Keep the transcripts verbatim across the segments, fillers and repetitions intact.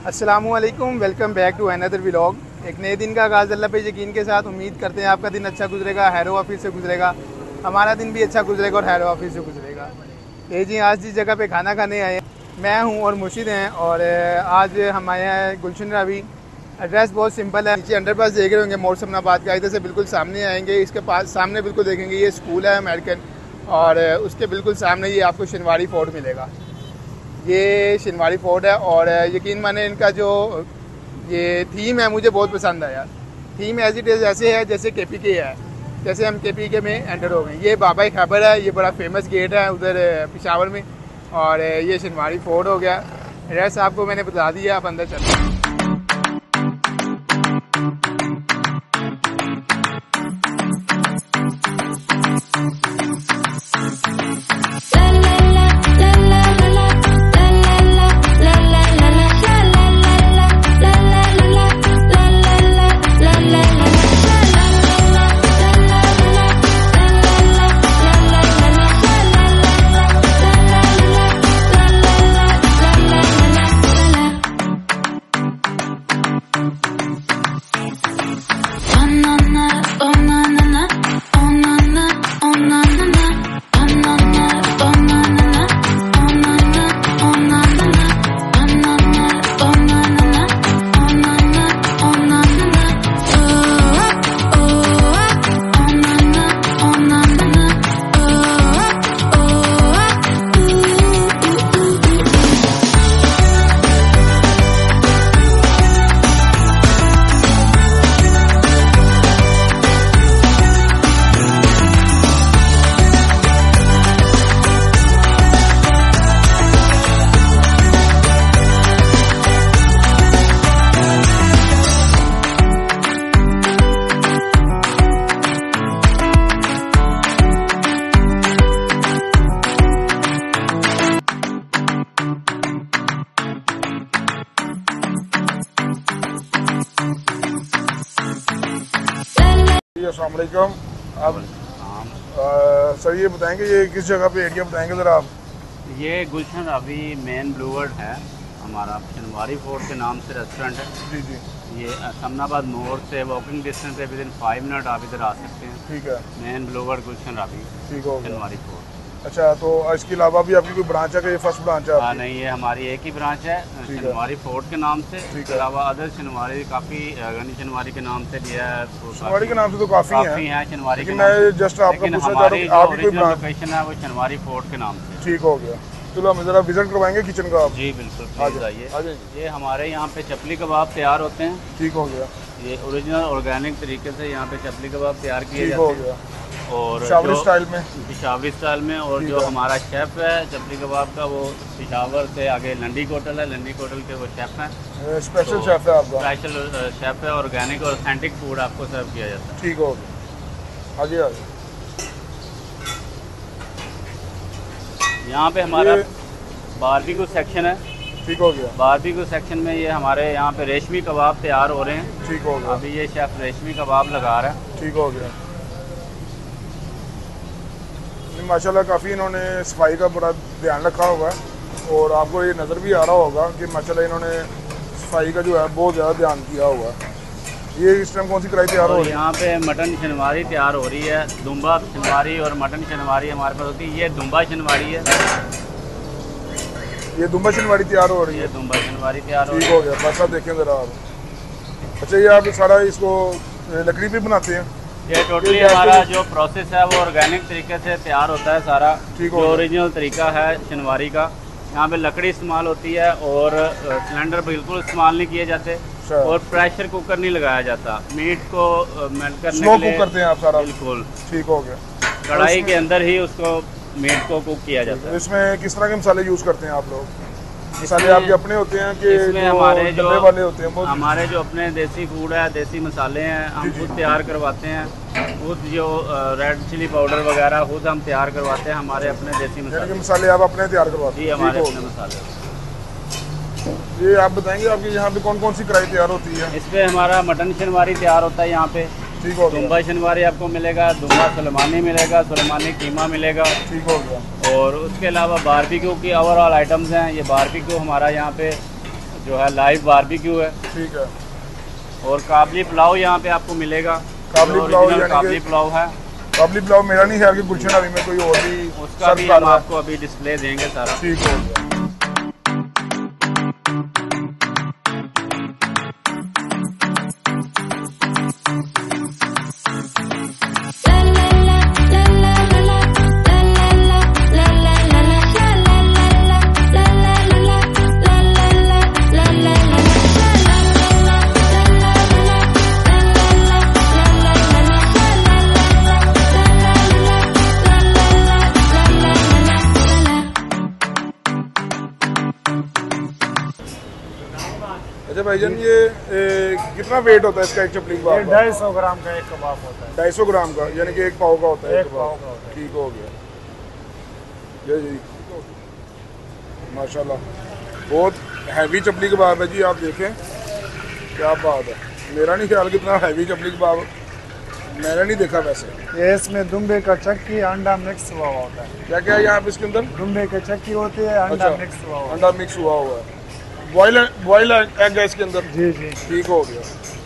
अस्सलामुअलैकुम, welcome back to another vlog. एक नए दिन का आगाज़ अल्लाह पे यकीन के साथ। उम्मीद करते हैं आपका दिन अच्छा गुजरेगा, हैरो ऑफिस से गुजरेगा। हमारा दिन भी अच्छा गुजरेगा और हैरो ऑफिस से गुजरेगा। ये जी आज जिस जगह पे खाना खाने आए हैं मैं हूँ और मुर्शिद हैं, और आज हम आए हैं गुलशन रावी। एड्रेस बहुत सिंपल है, नीचे अंडरपास देख रहे होंगे मोर समनाबाद का, इधर से बिल्कुल सामने आएंगे, इसके पास सामने बिल्कुल देखेंगे ये स्कूल है अमेरिकन, और उसके बिल्कुल सामने ये आपको शनवारी फोर्ट मिलेगा। ये शनवारी फोर्ट है और यकीन माने इनका जो ये थीम है मुझे बहुत पसंद आया। थीम एज इट इज़ ऐसे है जैसे के पी के है, जैसे हम के पी के में एंटर हो गए। ये बाबा खैबर है, ये बड़ा फेमस गेट है उधर पिशावर में, और ये शनवारी फोर्ट हो गया। एड्रेस आपको मैंने बता दिया, आप अंदर चलते हैं। अस्सलाम वालेकुम। आप सर ये बताएंगे ये किस जगह पे एरिया बताएंगे ज़रा आप? ये गुलशन रावी मेन ब्लूवर्ड है हमारा, शनवारी फोर्ट के नाम से रेस्टोरेंट है। जी जी। ये समनाबाद मोड़ से वॉकिंग डिस्टेंस है, विद इन फाइव मिनट आप इधर आ सकते हैं। ठीक है। मेन ब्लूवर्ड गुलशन रावी, ठीक हो गया। शनवारी फोर्ट। अच्छा, तो इसके अलावा भी आपकी कोई ब्रांच है कि ये फर्स्ट ब्रांच है? हाँ नहीं, ये हमारी एक ही ब्रांच है शनवारी फोर्ट के नाम से। इसके अलावा अदर शनवारी काफ़ी गनी शनवारी के नाम से लिया है। शनवारी के नाम से तो काफ़ी काफ़ी है शनवारी के नाम से। जस्ट आपका पूछना चाह रहा हूं आपकी कोई ब्रांच लोकेशन है वो शनवारी फोर्ट के नाम से। ठीक हो गया। चलो हम ज़रा विजिट करवाएंगे किचन का आप। जी बिल्कुल, प्लीज आइए। ये हमारे यहाँ पे चपली कबाब तैयार होते हैं। ठीक हो गया। ये ओरिजिनल ऑर्गेनिक तरीके से यहाँ पे चपली कबाब तैयार किए जाते हैं। हो गया। और पिशावरी स्टाइल में, पिशावरी स्टाइल में। और जो हमारा शेफ है चपली कबाब का वो पिशावर से आगे लंडी कोटल है, लंडी कोटल के वो शेफ हैं। स्पेशल शेफ है आपका? स्पेशल शेफ है, ऑर्गेनिक और ऑथेंटिक फूड आपको सर्व किया जाता है। ठीक हो गया। आगे आगे यहाँ पे हमारा बारबेक्यू सेक्शन है। ठीक हो गया। बारबेक्यू सेक्शन में ये हमारे यहाँ पे रेशमी कबाब तैयार हो रहे हैं। ठीक हो गया। अभी ये शेफ रेशमी कबाब लगा रहा है। ठीक हो गया। माशाल्लाह काफ़ी इन्होंने सफाई का बड़ा ध्यान रखा होगा, और आपको ये नज़र भी आ रहा होगा कि माशाल्लाह इन्होंने सफाई का जो है बहुत ज़्यादा ध्यान किया हुआ। ये इस टाइम कौन सी कढ़ाई तैयार हो रही है? यहाँ पे मटन शनवारी तैयार हो रही है। दुम्बा शनवारी और मटन शनवारी हमारे पास होती है। ये दुम्बा शनवारी है। ये दुम्बा शनवारी तैयार हो रही है। ये दुम्बा शनवारी तैयार हो रही है। ठीक हो गया। बस आप देखें ज़रा आप। अच्छा, ये आप सारा इसको लकड़ी पे बनाते हैं? ये टोटली हमारा जो प्रोसेस है वो ऑर्गेनिक तरीके से तैयार होता है सारा। जो ओरिजिनल तरीका है शनवारी का। यहाँ पे लकड़ी इस्तेमाल होती है और सिलेंडर बिल्कुल इस्तेमाल नहीं किए जाते, और प्रेशर कुकर नहीं लगाया जाता। मीट को मेल्ट करने के लिए करते हैं आप सारा? बिल्कुल। ठीक हो गया। कढ़ाई के अंदर ही उसको मीट को कुक किया जाता है। इसमें किस तरह के मसाले यूज़ करते हैं आप लोग? मसाले आपके अपने होते हैं कि इसमें हमारे जो वाले होते हैं? हमारे जो अपने देसी फूड है, देसी मसाले हैं, हम खुद तैयार करवाते हैं। खुद जो रेड चिली पाउडर वगैरह खुद हम तैयार करवाते हैं। हमारे अपने देसी मसाले मसाले आप अपने तैयार करवाते हैं? जी, हमारे अपने मसाले। ये आप बताएंगे आपके यहाँ पे कौन कौन सी कढ़ाई तैयार होती है? इस पे हमारा मटन शनवारी तैयार होता है यहाँ पे। ठीक हो गया। दुम्बा शनवारी आपको मिलेगा, दुम्बा सलमानी मिलेगा, सलमानी कीमा मिलेगा। ठीक हो गया। और उसके अलावा बारबेक्यू की ओवरऑल आइटम्स हैं। ये बारबेक्यू हमारा यहाँ पे जो है लाइव बारबेक्यू है। ठीक है। और काबली पुलाव यहाँ पे आपको मिलेगा। काबली पुलाव यानी काबली पुलाव है। काबली पुलाव मेरा नहीं है कि गुलशन अभी में कोई और भी उसका भी हम आपको अभी डिस्प्ले देंगे सारा। ठीक हो गया। अच्छा भाईजान, ये ए, कितना वेट होता है इसका एक चपली कबाब का? ढाई सौ ग्राम का एक कबाब होता है। ढाई सौ ग्राम का, यानी कि एक पाव का होता है एक पाव का होता है। ठीक हो गया जी जी, माशाल्लाह बहुत हैवी चपली कबाब है जी। आप देखें क्या बात है। मेरा नहीं ख्याल कितना हैवी चपली कबाब मैंने नहीं देखा वैसे। ये इसमें दुम्बे का चक्की अंडा मिक्स हुआ होता है। क्या क्या है यहाँ पे इसके अंदर? दुम्बे की चक्की होती है, अंडा अच्छा, मिक्स हुआ होता है। अंडा मिक्स हुआ हुआ है। बॉयल बॉयल एग है इसके अंदर। जी जी, ठीक हो गया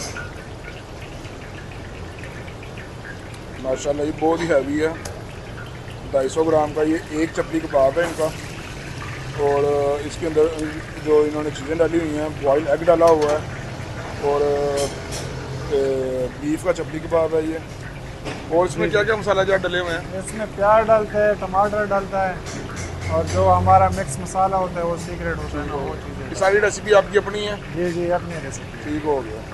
माशाल्लाह। ये बहुत ही हैवी है। ढाई सौ ग्राम का ये एक चपली कबाब है इनका। और इसके अंदर जो इन्होंने चीज़ें डाली हुई हैं, बॉयल एग डाला हुआ है और बीफ का चपली कबाब है ये। और इसमें क्या क्या मसाला जात डले हुए हैं? इसमें प्याज डालते हैं, टमाटर डालता है और जो हमारा मिक्स मसाला होता है वो सीक्रेट होता है, वो चीज़ें। ये सारी रेसिपी आपकी अपनी है? जी जी, अपनी रेसिपी। ठीक हो गया।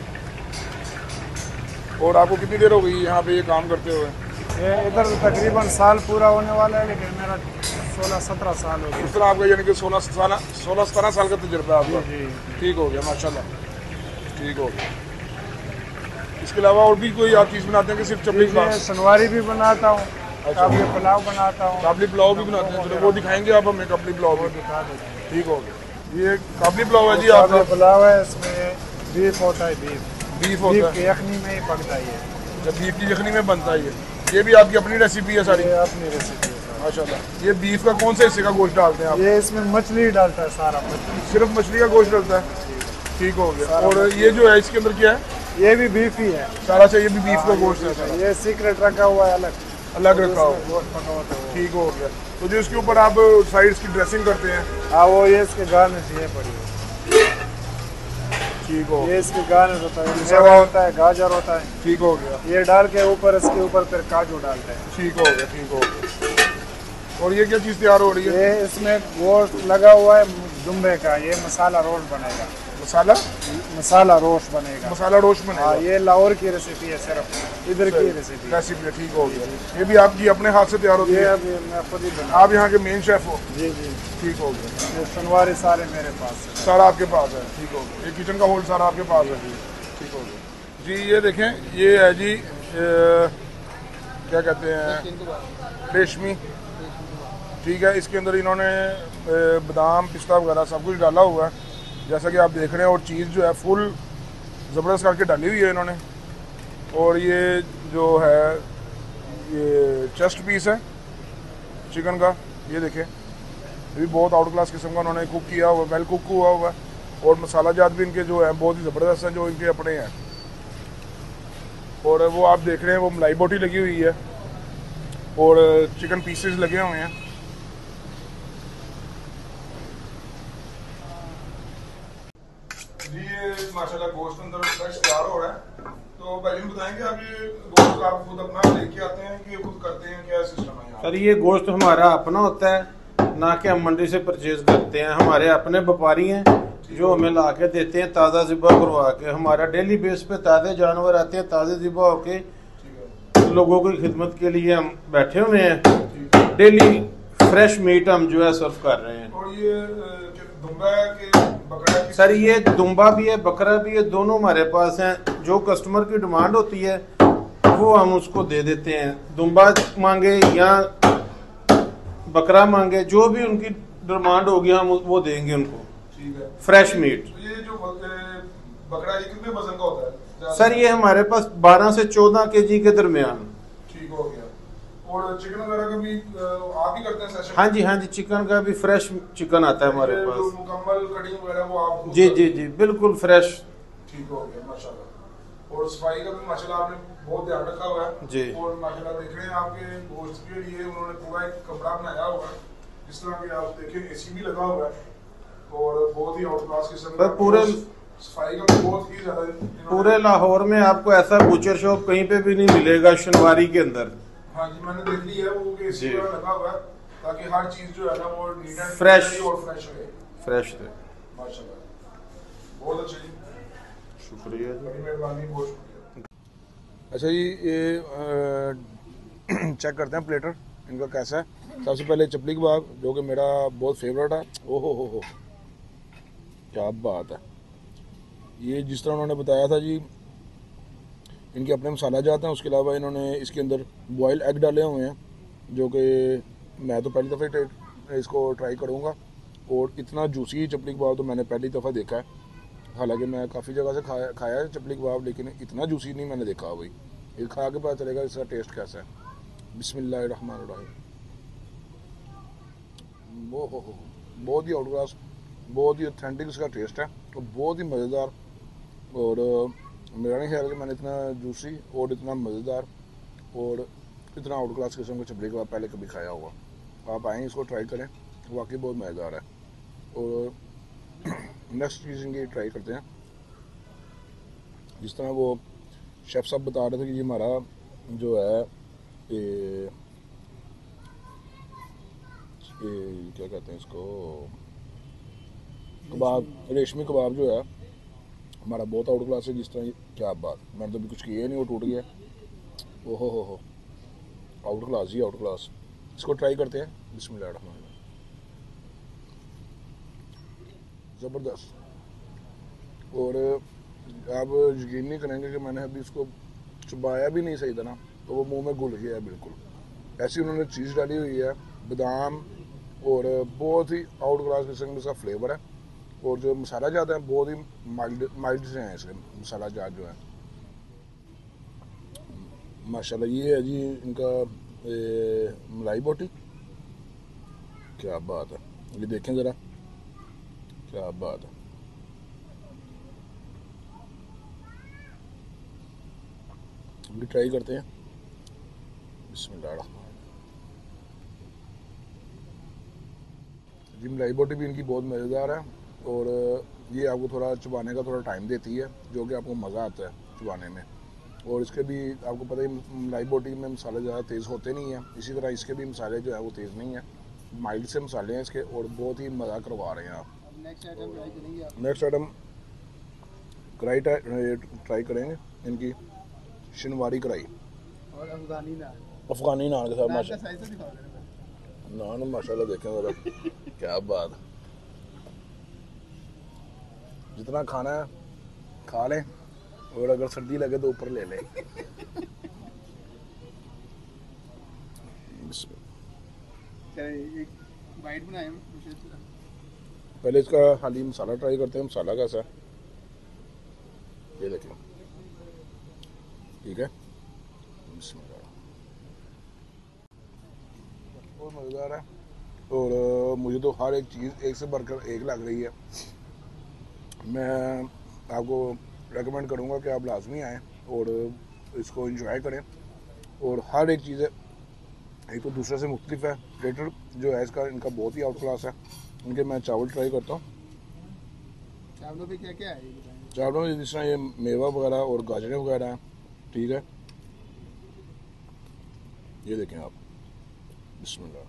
और आपको कितनी देर हो गई यहाँ पे ये काम करते हुए? ये इधर तकरीबन साल पूरा होने वाला है, लेकिन मेरा सोलह सत्रह साल हो गया। इस तरह आपका यानी कि सोलह साल सोलह सत्रह साल का तजुर्बा है आपका? जी। ठीक हो गया माशाल्लाह, ठीक हो गया। इसके अलावा और भी कोई आप चीज़ बनाते हैं कि सिर्फ चपली कबाब? सनवारी भी बनाता हूँ, काबली पुलाव बनाता हूँ। काबली पुलाव भी बनाते हैं? चलो वो दिखाएंगे आप हमें काबली पुलाव भी। दिखा देते। ठीक हो गया। ये काबली पुलाव है जी आपका? काबली पुलाव है, इसमें बीफ होता है। बीफ बीफ होता बीफ है? की यखनी में ही पकता है ये। जब बीफ की यखनी में बनता है ये ये भी आपकी अपनी रेसिपी है सारी? ये अपनी रेसिपी है सारी। माशाल्लाह। ये बीफ का कौन से हिस्से का गोश्त डालते हैं आप? ये इसमें मछली डालता है, सारा मछली। सिर्फ मछली का गोश्त डालता है? ठीक हो गया। और ये जो है इसके अंदर क्या है? ये भी बीफ ही है सारा चाहिए भी बीफ का गोश्त है सारा? ये सीक्रेट रखा हुआ है, अलग अलग रखा हो। गोश्त पका होता है वो। ठीक हो गया। तो जो इसके ऊपर आप साइड्स की ड्रेसिंग करते हैं? हाँ, वो ये इसके गार्निश ये पड़ी है। ठीक हो। ये इसके गार्निश होता है, मेवा होता है, गाजर होता है। ठीक हो गया। ये डाल के ऊपर इसके ऊपर फिर काजू डालते हैं। ठीक हो गया, ठीक हो गया। और ये क्या चीज़ तैयार हो रही है? ये इसमें गोश्त लगा हुआ है दुम्बे का, ये मसाला रोस्ट बनेगा। मसाला मसाला रोस्ट बनेगा। मसाला रोस्ट बनेगा? हाँ, ये लाहौर की रेसिपी है, सिर्फ इधर की रेसिपी रेसिपी है। ठीक हो गया। ये भी आपकी अपने हाथ से तैयार होती ये है? अभी मैं खुद ही बना। आप यहाँ के मेन शेफ हो? जी जी। ठीक हो गया। ये सनवारी सारे मेरे पास है। सारा आपके पास है? ठीक हो गया। ये किचन का होल सारा आपके पास है? ठीक हो गया जी। ये देखें, ये है जी ए, क्या कहते हैं, रेशमी। ठीक है। इसके अंदर इन्होंने ए, बादाम पिस्ता वगैरह सब कुछ डाला हुआ है जैसा कि आप देख रहे हैं। और चीज़ जो है फुल ज़बरदस्त करके डाली हुई है इन्होंने। और ये जो है ये चेस्ट पीस है चिकन का, ये देखें, ये भी बहुत आउट क्लास किस्म का उन्होंने कुक किया हुआ, वेल कुक हुआ हुआ है। और मसाला जात भी इनके जो है बहुत ही ज़बरदस्त हैं, जो इनके अपने हैं। और वो आप देख रहे हैं वो मलाई बोटी लगी हुई है और चिकन पीसेस लगे हुए हैं। जी ये माशाल्लाह गोश्त अंदर फ्रेश तैयार हो रहा है। तो पहले बताएंगे आप ये गोश्त आप खुद अपना लेके आते हैं कि खुद करते हैं, क्या सिस्टम है यहाँ? सर ये गोश्त हमारा अपना होता है, ना कि हम मंडी से परचेज करते हैं। हमारे अपने व्यापारी हैं जो हमें ला के देते हैं ताज़ा ज़िबा करवा के। हमारा डेली बेस पे ताज़े जानवर आते हैं, ताज़े ज़िबा होके लोगों की खिदमत के लिए हम बैठे हुए हैं। डेली फ्रेश मीट हम जो है सर्व कर रहे हैं। और ये दुम्बा है कि बकरा है? सर ये दुम्बा भी है, बकरा भी है, दोनों हमारे पास हैं। जो कस्टमर की डिमांड होती है वो हम उसको दे देते हैं। दुम्बा मांगे या बकरा मांगे, जो भी उनकी डिमांड होगी हम वो देंगे उनको। ठीक है। Fresh meat. तो ये जो बकरा ये कितने वजन का होता है? सर ये हमारे पास बारह से चौदह के जी के दरमियान। ठीक हो गया। और चिकन वगैरह का भी आप ही करते हैं सेशन? हाँ जी हाँ जी, चिकन का भी फ्रेश चिकन आता है हमारे जो पास। मुकम्मल कटिंग वगैरह वो आप? जी जी जी बिल्कुल फ्रेश। ठीक हो गया माशाल्लाह। और सफाई का भी माशाल्लाह आपने बहुत ध्यान रखा हुआ है जी। और माशाल्लाह देख रहे हैं आपके गोश्त के लिए उन्होंने पूरा एक कमरा बनाया हुआ है, जिस तरह के आप देखें एसी भी लगा हुआ है और बहुत ही आउट क्लास किस्म का पूरे सफाई का बहुत ही ज्यादा। पूरे लाहौर में आपको ऐसा बूचर शॉप कहीं पे भी नहीं मिलेगा शनवारी के अंदर। हाँ जी मैंने देख ली है वो कि एसी लगा हुआ है ताकि हर चीज जो है ना वो नीट एंड फ्रेश और फ्रेश रहे। फ्रेश रहे माशाल्लाह बहुत अच्छा जी, शुक्रिया जी, बड़ी मेहरबानी, बहुत शुक्रिया। अच्छा जी ये चेक करते हैं प्लेटर इनका कैसा है। सबसे पहले चपली कबाब जो कि मेरा बहुत फेवरेट है। ओहो हो हो क्या बात है। ये जिस तरह उन्होंने बताया था जी इनके अपने मसाला जाते हैं, उसके अलावा इन्होंने इसके अंदर बॉयल एग डाले हुए हैं जो कि मैं तो पहली दफ़ा इसको ट्राई करूँगा। और इतना जूसी चपली कबाब तो मैंने पहली दफ़ा देखा है, हालांकि मैं काफ़ी जगह से खाया खाया है चपली कबाब, लेकिन इतना जूसी नहीं मैंने देखा भाई। ये खा के पता चलेगा इसका टेस्ट कैसा है। बिस्मिल्लाहिर्रहमानिर्रहीम। वो हो हो बहुत ही आउट क्लास, बहुत ही ऑथेंटिक इसका टेस्ट है और बहुत ही मज़ेदार। और मेरा नहीं ख्याल कि मैंने इतना जूसी और इतना मज़ेदार और इतना आउट क्लास किस्म का चपली कबाब पहले कभी खाया होगा। आप आएँ इसको ट्राई करें, वाकई बहुत मज़ेदार है। और नेक्स्ट चीज़ इनकी ट्राई करते हैं। जिस तरह वो शेफ़ साहब बता रहे थे कि ये हमारा जो है ये, ये क्या कहते हैं इसको, कबाब, रेशमी कबाब जो है हमारा बहुत आउट क्लास है। जिस तरह क्या बात, मैंने तो भी कुछ किया नहीं, वो टूट गया। ओहो हो हो आउट क्लास ही आउट क्लास। इसको ट्राई करते हैं। बिस्मिल्लाह, ज़बरदस्त। और आप यकीन नहीं करेंगे कि मैंने अभी इसको चबाया भी नहीं सही तरह, तो वो मुंह में घुल गया है बिल्कुल। ऐसी उन्होंने चीज़ डाली हुई है, बादाम, और बहुत ही आउट क्लास किस्म का फ्लेवर है। और जो मसाला जात है बहुत ही माइल्ड माइल्ड से हैं इसके मसाला जात जो है माशाल्लाह। ये है जी इनका ए, मलाई बोटी, क्या बात है। ये देखें ज़रा, क्या बात है। भी ट्राई करते हैं। बिस्मिल्लाह जी। मलाई बोटी भी इनकी बहुत मज़ेदार है और ये आपको थोड़ा चबाने का थोड़ा टाइम देती है, जो कि आपको मज़ा आता है चबाने में। और इसके भी आपको पता ही मलाई बोटी में मसाले ज़्यादा तेज़ होते नहीं हैं, इसी तरह इसके भी मसाले जो है वो तेज़ नहीं है, माइल्ड से मसाले हैं इसके और बहुत ही मज़ा करवा रहे हैं आप। नेक्स्ट आइटम ट्राई करेंगे आप? नेक्स्ट आइटम कढ़ाई ट्राई करेंगे इनकी, शनवारी कढ़ाई और अफगानी नान। अफगानी नान के साथ नान का माशा साइज तो दिखाओ जरा। नान माशाल्लाह देखें ज़रा, क्या बात। जितना खाना है खा लें और अगर सर्दी लगे तो ऊपर ले लें। चलिए एक बाइट बनाए पहले इसका हाली मसाला ट्राई करते हैं। मसाला कैसा है ये देखें, ठीक है। बहुत मज़ेदार है और मुझे तो हर एक चीज़ एक से बढ़कर एक लग रही है। मैं आपको रेकमेंड करूँगा कि आप लाजमी आएँ और इसको एंजॉय करें। और हर एक चीज़ एक तो दूसरे से मुख्तलिफ है। प्लेटर जो है इसका इनका बहुत ही आउट क्लास है। इनके मैं चावल ट्राई करता हूँ। चावलों पे क्या क्या है ये बताएं? चावलों में जिस तरह ये मेवा वगैरह और गाजरें वगैरह हैं, ठीक है। ये देखें आप, बिस्मिल्लाह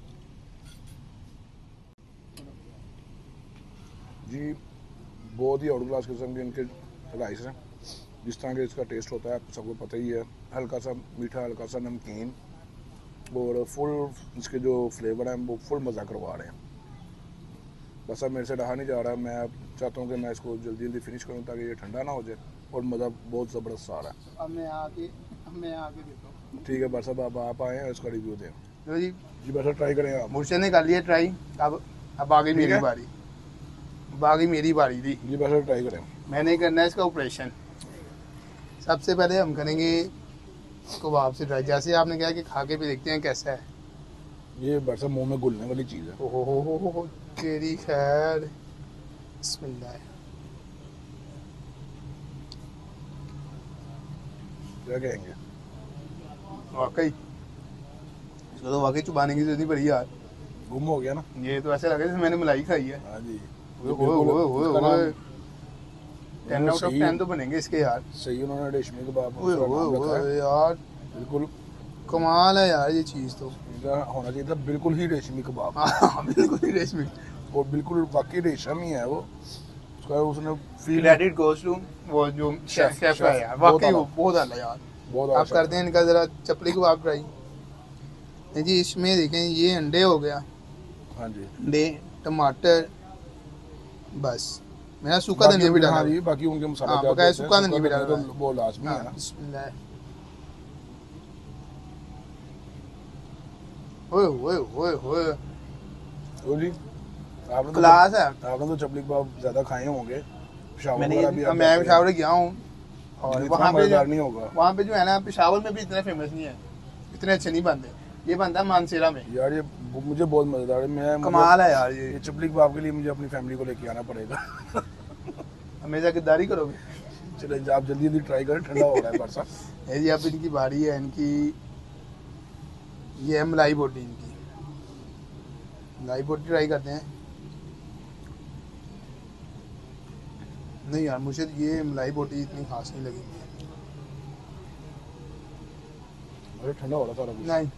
जी। बहुत ही आउट क्लास किस्म के इनके राइस हैं। जिस तरह के इसका टेस्ट होता है आपको सबको पता ही है, हल्का सा मीठा, हल्का सा नमकीन और फुल इसके जो फ्लेवर हैं वो फुल मज़ा करवा रहे हैं। बस अब मेरे से रहा नहीं जा रहा, मैं चाहता हूँ कि मैं इसको जल्दी जल्दी फिनिश करूँ ताकि ये ठंडा ना हो जाए और मज़ा बहुत ज़बरदस्त आ रहा है। अब मैं आके अब मैं आके देता हूँ। ठीक है बस अब आप आप आएँ और इसका रिव्यू दें। तो जी जी बस ट्राई करें आप। मुझसे ने कर लिया ट्राई, अब अब आगे मेरी है? बारी बाकी मेरी बारी थी। जी बस ट्राई करें। मैंने करना है इसका ऑपरेशन। सबसे पहले हम करेंगे कबाब से ट्राई, जैसे आपने कहा कि खा के भी देखते हैं कैसा है। ये बरसा मुंह में घुलने वाली चीज़ है। ओहो हो हो हो हो, तेरी खैर। बिस्मिल्लाह। क्या कहेंगे? वाकई इसको तो वाकई चुबाने की जरूरत नहीं पड़ी यार, गुम हो गया ना। ये तो ऐसे लगे जैसे मैंने मलाई खाई है। हाँ जी, ओए ओए ओए ओए उसका ओए, नाम टेन आउट ऑफ सही- टेन तो बनेंगे इसके यार। सही उन्होंने रेशमी कबाब ओए उसका ओए नाम रखा ओए है। यार, बिल्कुल कमाल है यार ये चीज़ तो। इनका होना चाहिए था बिल्कुल ही रेशमी कबाब, हाँ बिल्कुल ही रेशमी। और बिल्कुल वाकई रेशम ही है वो। उसका उसने फील क्रेडिट गोस टू वो जो शेफ शेफ, शेफ है शेफ, यार, बहुत वाकई वो आला। बहुत आला यार। बहुत आप अच्छा करते हैं इनका जरा चपली कबाब ट्राई। नहीं जी, इसमें देखें ये अंडे हो गया, हाँ जी। अंडे, टमाटर, बस मेरा सूखा बाकी धनिया भी उनके- डाला हाँ है। जी, बाकी उनके मसाले हाँ, क्या बकाया होते हैं, सूखा धनिया भी डाला तो है। वो लाजमी है हाँ, ना। बिस्मिल्लाह। ओए ओए ओए ओए, तो जी आपने तो क्लास है। आपने तो चपली कबाब ज्यादा खाए होंगे, पेशावर मैंने वगैरह भी आप मैं जाते हैं। पेशावर गया हूँ और इतना वहाँ पे मजेदार जो नहीं होगा वहाँ पे जो है ना, पेशावर में भी इतने फेमस नहीं है, इतने अच्छे नहीं बनते। ये बनता है मानसेरा में, यार। ये मुझे बहुत मजेदार है। मैं कमाल है यार ये ये। चपली कबाब के लिए मुझे अपनी फैमिली को लेके आना पड़ेगा। हमेशा किरदारी करोगे। चले आप जल्दी जल्दी ट्राई करें, ठंडा हो रहा है बरसा। है जी, अब इनकी बारी है। इनकी ये है मलाई बोटी, इनकी मलाई बोटी ट्राई करते हैं। नहीं यार, मुझे ये मलाई बोटी इतनी खास नहीं लगी। अरे ठंडा हो रहा सारा कुछ। नहीं,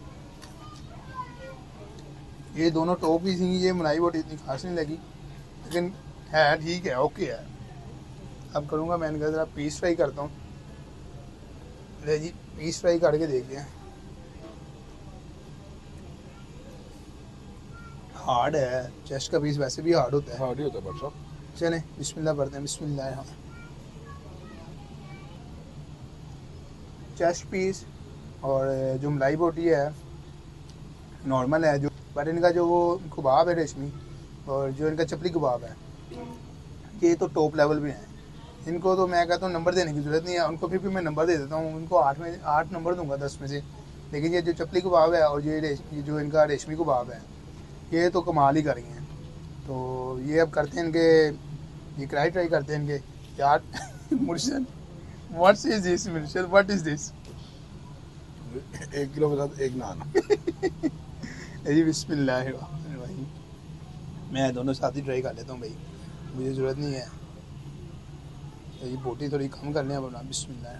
ये दोनों टॉप ही थी, ये मलाई बोटी इतनी खास नहीं लगी, लेकिन है ठीक है, ओके है। अब करूँगा मैं इनका ज़रा पीस फ्राई करता हूँ। ले जी, पीस फ्राई करके देखते हैं। हार्ड है, चेस्ट का पीस वैसे भी हार्ड होता है। हाँ, नहीं होता बरसा। चले बिस्मिल्लाह पढ़ते हैं। बिस्मिल्लाह। हाँ, चेस्ट पीस और जो मलाई बोटी है नॉर्मल है, जो पर इनका जो वो कबाब है रेशमी और जो इनका चपली कबाब है, ये तो टॉप लेवल पे हैं। इनको तो मैं कहता हूँ नंबर देने की ज़रूरत नहीं है, उनको फिर भी मैं नंबर दे देता हूँ। इनको आठ में आठ नंबर दूंगा दस में से। लेकिन ये जो चपली कबाब है और ये रेश ये जो इनका रेशमी कबाब है, ये तो कमाल ही कर गए हैं। तो ये अब करते हैं इनके, ये कढ़ाई ट्राई करते हैं इनके यार। Murshad, what is this Murshad, what is this? एक किलो के साथ एक नान। जी बिस्मिल्लाह। भाई मैं दोनों साथ ही ट्राई कर लेता हूँ भाई, मुझे ज़रूरत नहीं है। ये बोटी थोड़ी कम करने हैं बना। बिस्मिल्लाह।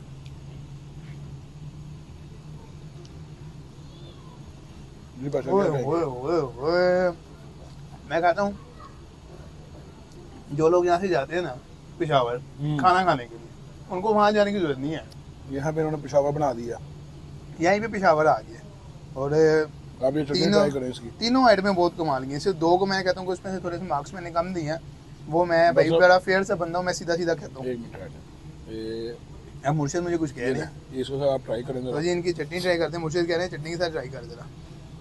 नहीं बरसा ओए क्या कहेंगे? ओए ओए ओए, मैं कहता हूँ जो लोग यहाँ से जाते हैं ना पेशावर हम्म। खाना खाने के लिए, उनको वहाँ जाने की ज़रूरत नहीं है। यहाँ पे इन्होंने पेशावर बना दिया। यहीं पे पेशावर आ गया। और आप ये चटनी तीनों ट्राई करें इसकी। तीनों आइटमें बहुत कमाल की हैं। सिर्फ दो को मैं कहता हूँ कि उसमें से थोड़े से मार्क्स मैंने कम दिए हैं। वो मैं भाई बस अब- बड़ा फेयर सा बंदा हूँ, मैं सीधा सीधा कहता हूँ। एक मिनट है। ये अब मुर्शिद मुझे कुछ कह ये रहे हैं, ये इसको आप ट्राई करें तो जरा। जी इनकी चटनी ट्राई करते हैं। मुर्शिद कह रहे हैं चटनी के साथ ट्राई कर जरा।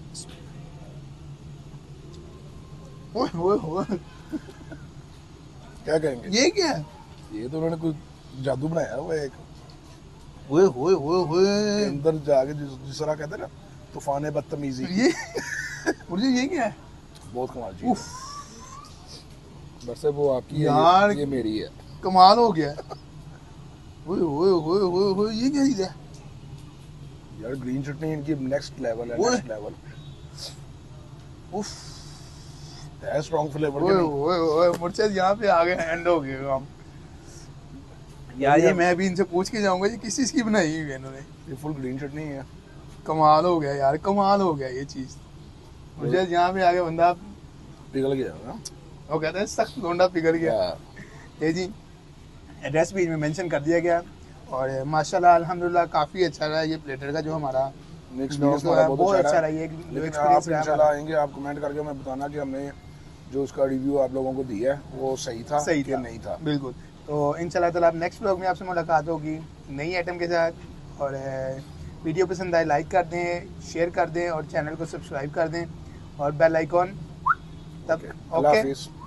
ओए ओए ओए, क्या कहेंगे? ये क्या है? ये तो उन्होंने कोई जादू बनाया हुआ है एक। ओए ओए ओए ओए, अंदर जाके जिस जिस तरह कहते हैं ना, तूफान बदतमीजी। ये मुर्शिद ये क्या है? बहुत कमाल चीज है। बस वो आपकी है, यार, ये, ये मेरी है। कमाल हो गया। ओए ओए ओए ओए ओए, ये क्या चीज़ है? यार ग्रीन चटनी इनकी नेक्स्ट लेवल है, ओए। नेक्स्ट लेवल उफ, है। स्ट्रॉन्ग फ्लेवर ओए के नहीं। ओए ओए, मुर्शिद यहाँ पे आगे एंड हो गए काम। यार ये मैं भी इनसे पूछ के जाऊंगा ये किस चीज़ की बनाई हुई है इन्होंने। ये फुल ग्रीन चटनी है। कमाल हो गया यार, कमाल हो गया ये चीज़। मुर्शिद यहाँ पे आगे बंदा पिघल गया ना। वो कहते हैं सख्त लोंडा पिघल गया। ये जी एड्रेस भी में मेंशन कर दिया गया। और माशाल्लाह अल्हम्दुलिल्लाह काफ़ी अच्छा रहा ये प्लेटर का जो हमारा एक्सपीरियंस लोग हमारा बहुत बहुत अच्छा अच्छा रहा। है। ये एक लेकिन एक्सपीरियंस आप रहा इंशाल्लाह हमारा। आएंगे, आप कमेंट करके हमें बताना कि हमने जो उसका रिव्यू आप लोगों को दिया है वो सही था सही कि था, नहीं था। बिल्कुल। तो इंशाल्लाह ताला अब नेक्स्ट व्लॉग में आपसे मुलाकात होगी नई आइटम के साथ। और अ, वीडियो पसंद आए लाइक कर दें, शेयर कर दें और चैनल को सब्सक्राइब कर दें और बेल आइकॉन तब अल्लाह ओके। हाफिज़।